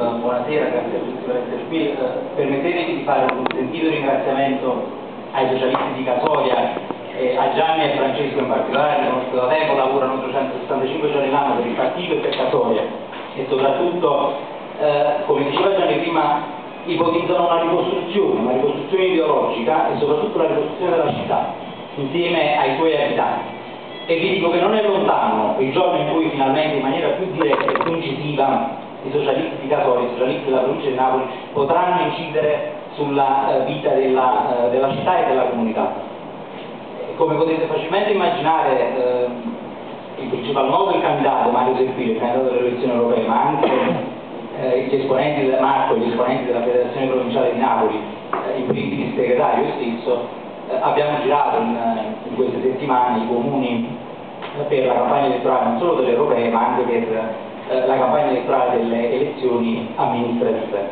buonasera, grazie a tutti per essere qui. Permettetemi di fare un sentito ringraziamento ai socialisti di Casoria, a Gianni e a Francesco in particolare, che conosco da tempo, lavorano 365 giorni l'anno per il partito e per Casoria, e soprattutto, come diceva Gianni prima, ipotizzano una ricostruzione ideologica e soprattutto la ricostruzione della città, insieme ai suoi abitanti. E vi dico che non è lontano il giorno in cui finalmente in maniera più diretta e più incisiva i socialisti di Casoria, i socialisti della provincia di Napoli potranno incidere sulla vita della città e della comunità. Come potete facilmente immaginare, il principal nodo del candidato Mario Serpillo, il candidato delle elezioni europee, ma anche gli esponenti del Marco e gli esponenti della Federazione Provinciale di Napoli, in primis il segretario stesso, abbiamo girato in queste settimane i comuni per la campagna elettorale non solo delle europee ma anche per la campagna elettorale delle elezioni amministrative.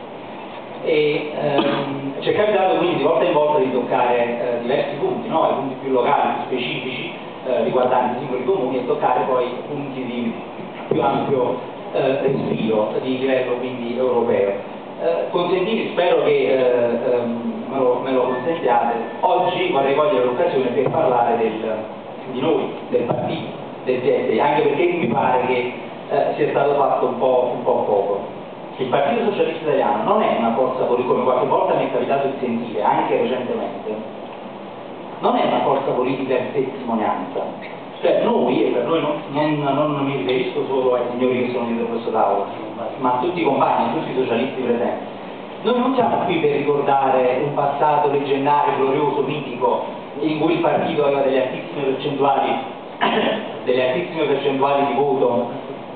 E ci è capitato quindi di volta in volta di toccare diversi punti, no? I punti più locali, più specifici, riguardanti i singoli comuni, e toccare poi punti di più ampio respiro di livello quindi europeo. Consentite, spero che me lo consentiate, oggi vorrei cogliere l'occasione per parlare di noi, del partito, del PSD, anche perché mi pare che sia stato fatto un po' poco. Il Partito Socialista Italiano non è una forza politica, come qualche volta mi è capitato di sentire, anche recentemente, non è una forza politica di testimonianza. Cioè noi, e per noi non mi riferisco solo ai signori che sono dietro questo tavolo, ma a tutti i compagni, a tutti i socialisti presenti. Noi non siamo qui per ricordare un passato leggendario, glorioso, mitico, in cui il partito aveva delle altissime percentuali di voto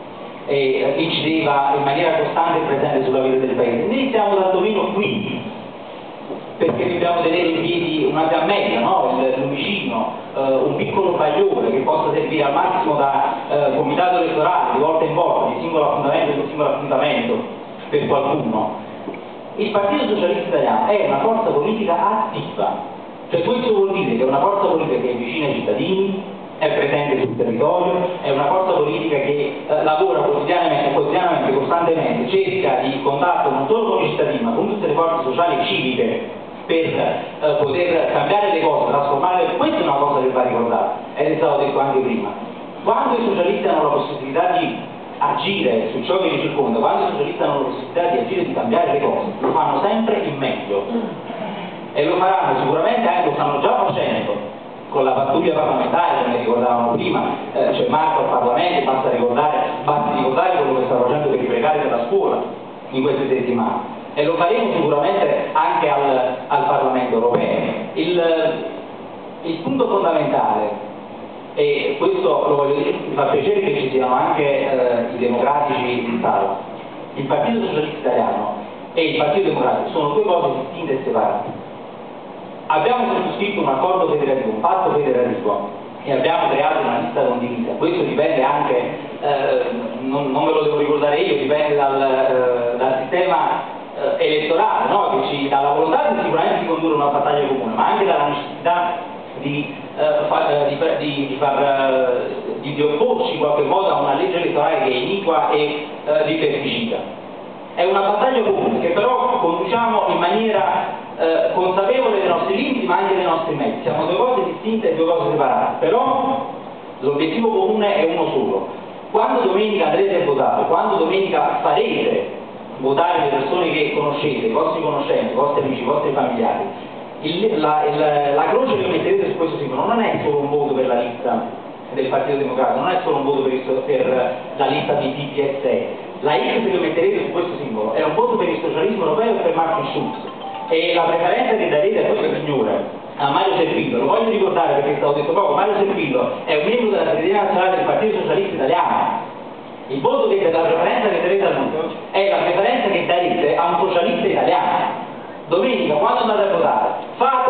e incideva in maniera costante e presente sulla vita del paese. Noi siamo tantomeno qui perché dobbiamo tenere in piedi una gammeria, no? Il lumicino, un piccolo bagliore che possa servire al massimo da comitato elettorale di volta in volta, di singolo appuntamento per qualcuno. Il Partito Socialista Italiano è una forza politica attiva, cioè questo vuol dire che è una forza politica che è vicina ai cittadini, è presente sul territorio, è una forza politica che lavora quotidianamente, costantemente, cerca di contatto non solo con i cittadini ma con tutte le forze sociali e civiche per poter cambiare le cose, trasformarle. Questa è una cosa che va ricordata, ed è stato detto anche prima. Quando i socialisti hanno la possibilità di agire su ciò che li circonda, quando i socialisti hanno la possibilità di agire e di cambiare le cose, lo fanno sempre in meglio e lo faranno sicuramente, anche lo stanno già facendo con la pattuglia parlamentare, come ricordavamo prima. C'è Marco al Parlamento, basti ricordare quello che sta facendo per i precari della scuola in queste settimane, e lo faremo sicuramente anche al Parlamento europeo. Il punto fondamentale, e questo lo voglio dire, mi fa piacere che ci siano anche i democratici in sala, il Partito Socialista Italiano e il Partito Democratico sono due cose distinte e separate. Abbiamo sottoscritto un accordo federativo, un patto federativo, e abbiamo creato una lista condivisa. Questo dipende anche, non ve lo devo ricordare io, dipende dal sistema elettorale, no? Che ci dà la volontà sicuramente di condurre una battaglia comune, ma anche dalla necessità di opporci in qualche modo a una legge elettorale che è iniqua e liberticida. È una battaglia comune che però conduciamo in maniera consapevole dei nostri limiti ma anche dei nostri mezzi. Siamo due cose distinte e due cose separate, però l'obiettivo comune è uno solo. Quando domenica andrete a votare, quando domenica farete votare le persone che conoscete, i vostri conoscenti, i vostri amici, i vostri familiari, la croce che metterete su questo simbolo non è solo un voto per la lista del Partito Democratico, non è solo un voto per la lista di PPS, la X che metterete su questo simbolo è un voto per il socialismo europeo e per Martin Schulz, e la preferenza che darete a questo signore, a Mario Serpillo, lo voglio ricordare perché è stato detto poco, Mario Serpillo è un membro della segreteria nazionale del Partito Socialista Italiano. Il voto la preferenza che darete a lui è la preferenza che darete a un socialista italiano. Domenica, quando andate a votare, fate